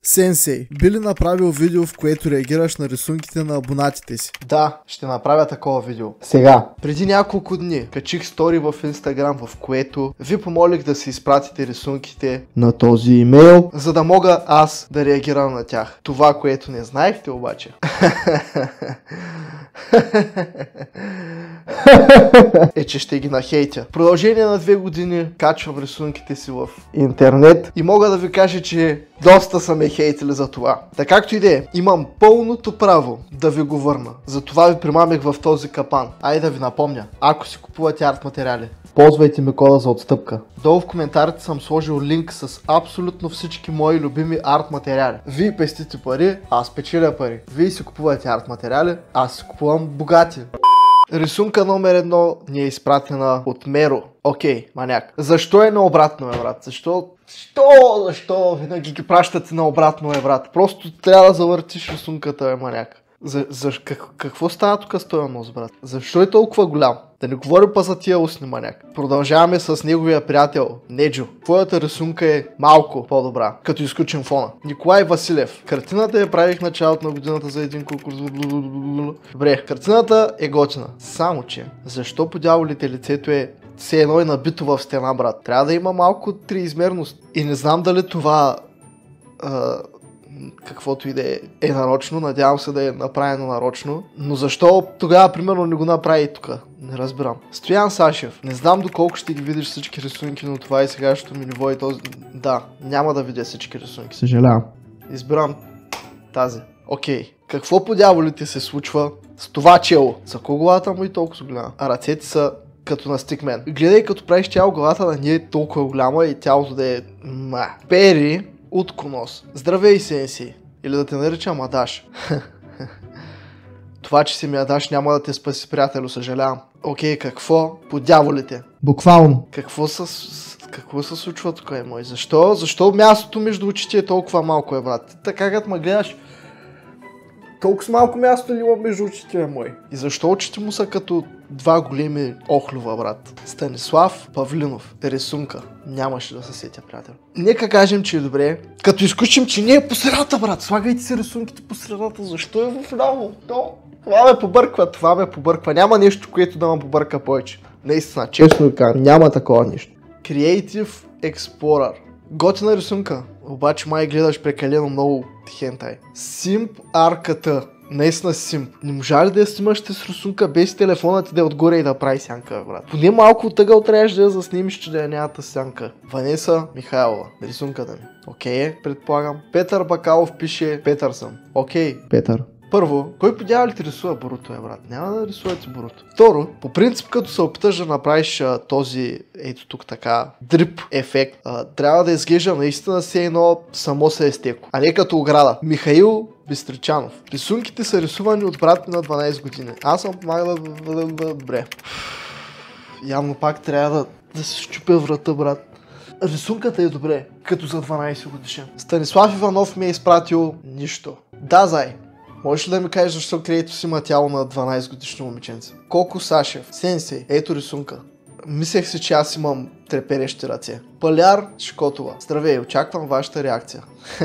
Сенсей, би ли направил видео, в което реагираш на рисунките на абонатите си? Да, ще направя такова видео. Сега, преди няколко дни качих стори в Instagram, в което ви помолих да си изпратите рисунките на този имейл, за да мога аз да реагирам на тях. Това, което не знаехте обаче, е, че ще ги нахейтя. В продължение на 2 години качвам рисунките си в интернет и мога да ви кажа, че доста са ме хейтили за това. Така както и да е, имам пълното право да ви го върна. Затова ви примамих в този капан. Айде да ви напомня, ако си купувате арт материали, ползвайте ми кода за отстъпка. Долу в коментарите съм сложил линк с абсолютно всички мои любими арт материали. Вие пестите пари, аз печеля пари. Вие си купувате арт материали, аз си купувам богати. Рисунка номер 1 ни е изпратена от Меро. Окей, маняк. Защо е наобратно, брат? Защо винаги ги пращате наобратно, брат? Просто трябва да завъртиш рисунката, маняк. Какво става тук с този нос, брат? Защо е толкова голям? Да не говорим па за тия устни, маняк. Продължаваме с неговия приятел, Неджо. Твоята рисунка е малко по-добра, като изключим фона. Николай Василев. Картината я правих началото на годината за един конкурс. Добре, картината е готина. Само че, защо по дяволите лицето е все едно е набито в стена, брат? Трябва да има малко триизмерност. И не знам дали това каквото и да е нарочно, надявам се да е направено нарочно, но защо тогава примерно не го направи и тук? Не разбирам. Стоян Сашев, не знам доколко ще ги видиш всички рисунки, но това е сегашното ми ниво и този... Да, няма да видя всички рисунки, съжалявам. Избирам тази. Окей. Какво по дяволите се случва с това чело? За кого главата му и толкова голяма? А ръцете са като на стикмен. Гледай, като правиш тяло, главата да не е толкова голяма и тялото да е... Пери Утконос. Здравей, Сенси. Или да те наричам Адаш. Това, че си ми Адаш, няма да те спаси, приятелю, съжалявам. Окей, какво по дяволите? Буквално. Какво се случва тук, мой? Защо мястото между очите е толкова малко, брат? Така като ме гледаш, толкова малко място ли има между очите, мой? И защо очите му са като два големи охлюва, брат? Станислав Павлинов. Рисунка. Нямаше да се сетя, приятел. Нека кажем, че е добре. Като изключим, че не е по средата, брат. Слагайте си рисунките по средата. Защо е в ляво? Това ме побърква. Няма нещо, което да ме побърка повече. Наистина, честно казвам, няма такова нещо. Creative Explorer. Готина рисунка. Обаче май гледаш прекалено много хентай. Симп арката. Наистина симп. Не можа ли да я снимаш с рисунка без телефона ти да е отгоре и да прави сянка, брат? Поне малко от ъгъл трябваше да я заснимиш, че да я нямата сянка. Ванеса Михайлова. Рисунката ми. Окей, предполагам. Петър Бакалов пише Петърсън. Окей, Петър. Първо, кой по дяволите рисува Боруто, брат? Няма да рисувате Боруто. Второ, по принцип, като се опиташ да направиш този, ето тук така, дрип ефект, трябва да изглежда наистина все едно само се е стекло, а не като ограда. Михаил Бистричанов. Рисунките са рисувани от брат ми на 12 години. Аз съм помагал добре. Явно пак трябва да се щупя врата, брат. Рисунката е добре, като за 12 годишен. Станислав Иванов ми е изпратил нищо. Да, зай. Можеш ли да ми кажеш защо Креето си има тяло на 12 годишно момиченце? Колко Сашев. Сенсей. Ето рисунка. Мислех си, че аз имам треперещи ръце. Паляр Шкотова. Здравей, очаквам вашата реакция.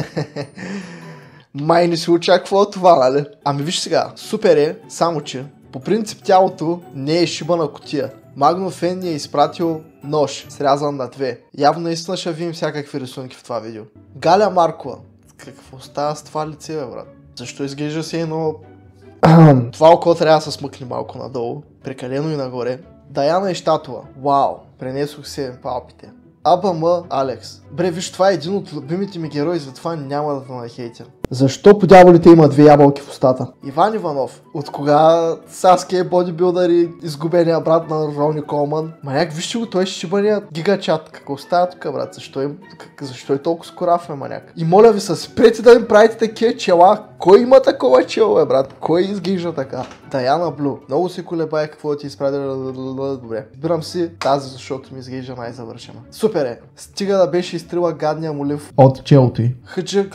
Май не се очаква това, нали? Ами виж сега, супер е, само че по принцип тялото не е шибана кутия. Магнофен ни е изпратил нож, срязан на 2. Явно наистина ще видим всякакви рисунки в това видео. Галя Маркова. Какво става с това лице, бе, брат? Защо изглежда се едно... Това око трябва да се смъкне малко надолу. Прекалено и нагоре. Даяна Ищатова. Вау, пренесох се палпите. АБМ Алекс. Бре, виж, това е един от любимите ми герои, затова няма да те нахейтя. Защо по дяволите има 2 ябълки в устата? Иван Иванов. От кога Саски е бодибилдър и изгубения брат на Рони Колман? Маняк, вижте го, той ще шибания гигачат. Какво става тук, брат? Защо е толкова скораф, маняк? И моля ви се, спрете да им правите такива чела. Кой има такова чело, брат? Кой изглежда така? Даяна Блю. Много се колебая какво ти изпратя. Добре. Избирам си тази, защото ми изглежда най-завършена. Супер е. Стига да беше изтрила гадния молив от челото й.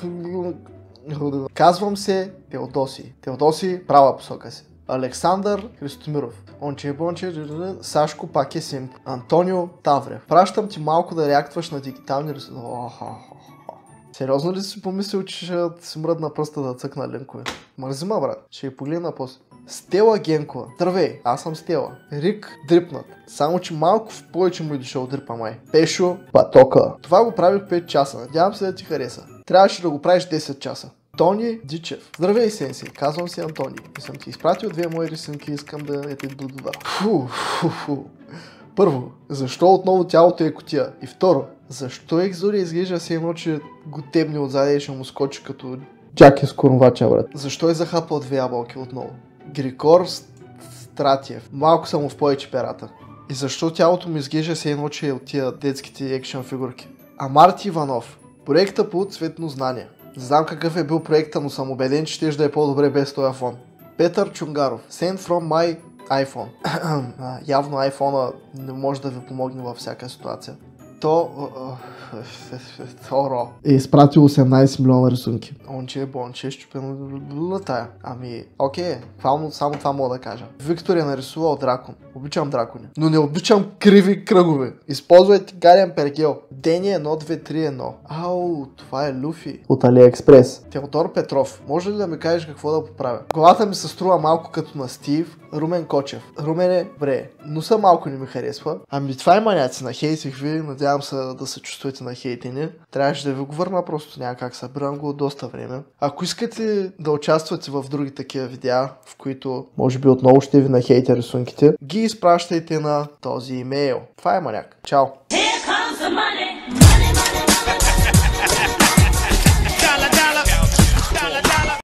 Казвам се Теодоси. Теодоси, права посока си. Александър Христомиров. Бонче, Сашко пак е симп. Антонио Таврев. Пращам ти малко да реактваш на дигитални рисунки. Сериозно ли си помислил, че ще си мръдна пръста да цъкна линкове? Мързи ма, брат. Ще ги погледна после. Стела Генкова. Здравей, аз съм Стела. Рик дрипнат. Само, че малко в повече му е дошъл дрипа май. Пешо Патока. Това го правих 5 часа. Надявам се да ти хареса. Трябваше да го правиш 10 часа. Тони Дичев. Здравей, Сенси. Казвам се Антони. И съм ти изпратил 2 мои рисунки и искам да те благодаря. Първо, защо отново тялото е кутия? И второ, защо Екзория изглежда се едно, че го тебне отзади и ще му скочи като Джаки с корнвача, брат? Защо е захапал 2 ябълки отново? Григор Стратиев. Малко съм в повече перата. И защо тялото му изглежда се едно, че е от тия детските екшен фигурки? А Марти Иванов. Проекта по цветно знание. Не знам какъв е бил проекта, но съм убеден, че ще да е по-добре без този фон. Петър Чунгаров. Send from my iPhone. Явно iPhone-а не може да ви помогне във всяка ситуация. Торо е изпратил 18 милиона рисунки. Онче е бонче, щупено на тая. Ами, окей, само това мога да кажа. Виктор е нарисувал дракон. Обичам дракони. Но не обичам криви кръгове. Използвайте гарен пергел. Дени 1231. Ау, това е Люфи. От Алиекспрес. Теодор Петров. Може ли да ми кажеш какво да поправя? Главата ми се струва малко като на Стив. Румен Кочев. Румене, бре, носа малко не ми харесва. Ами това е маняци, нахейтих ви, надявам се да се чувствате нахейтени. Трябваше да ви го върна, просто няма как, събирам го от доста време. Ако искате да участвате в други такива видеа, в които може би отново ще ви нахейтя рисунките, ги изпращайте на този имейл. Това е маняк. Чао!